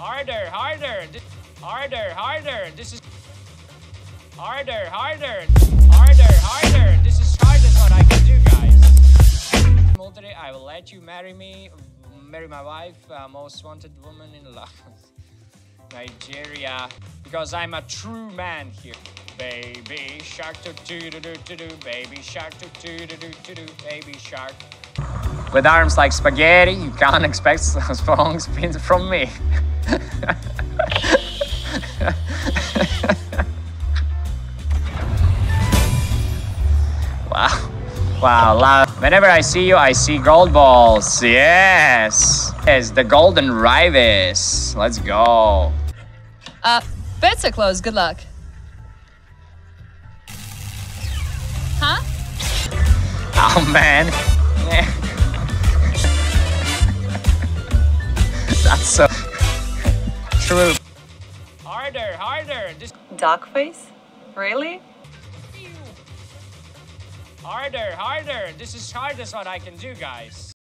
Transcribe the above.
Harder, harder. Harder, harder. This is harder, harder. Harder, harder. This is hardest what I can do, guys. Today, I will let you marry me, marry my wife, most wanted woman in love. Nigeria, because I'm a true man here. Baby shark do do do do do do, baby shark do do do do do do, baby shark. With arms like spaghetti, you can't expect strong spins from me. Wow. Wow, whenever I see you, I see gold balls. Yes. Yes, the golden Raivis. Let's go. Bets are closed. Good luck. Huh? Oh, man. Yeah. That's so true. Harder, harder. Dog face? Really? Harder, harder. This is hardest what I can do, guys.